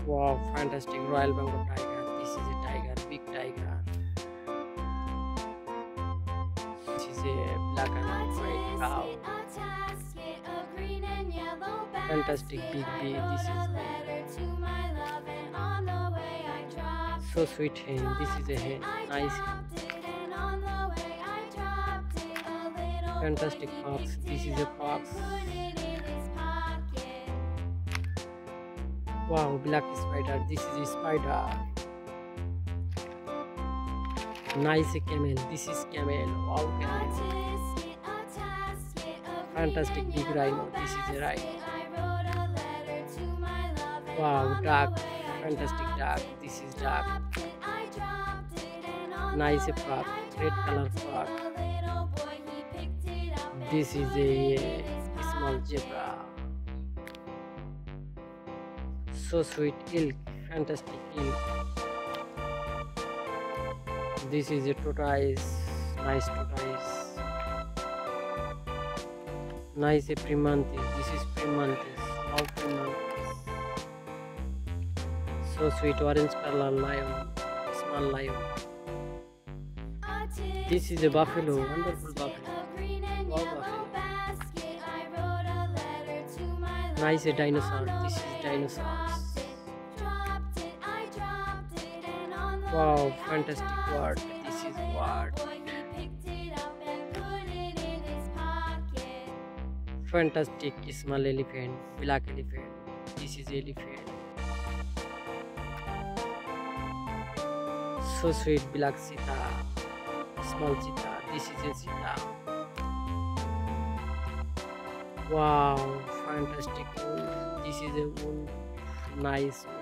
Wow, fantastic Royal Bengal tiger. This is a tiger, big tiger. This is a black and white cow. Fantastic big bee. This is so sweet hen. This is a hen. Nice hen. Fantastic fox. This is a fox. Wow, black spider. This is a spider. Nice camel. This is camel. Wow, camel. Fantastic big rhino. This is a rhino. Wow, duck. Fantastic duck. This is duck. Nice frog. Red color frog. This is a small zebra. So sweet elk. Fantastic elk. This is a tortoise. Nice tortoise. Nice a primantis. This is primantis. Wow, primantis. So sweet orange color lion. Small lion. This is a buffalo. Wonderful buffalo. Wow, buffalo. Nice a dinosaur. This is dinosaurs. Wow, fantastic bird. This is bird. Fantastic small elephant, black elephant. This is elephant. So sweet black cheetah, small cheetah. This is a cheetah. Wow, fantastic wolf. This is a wolf. Nice wolf.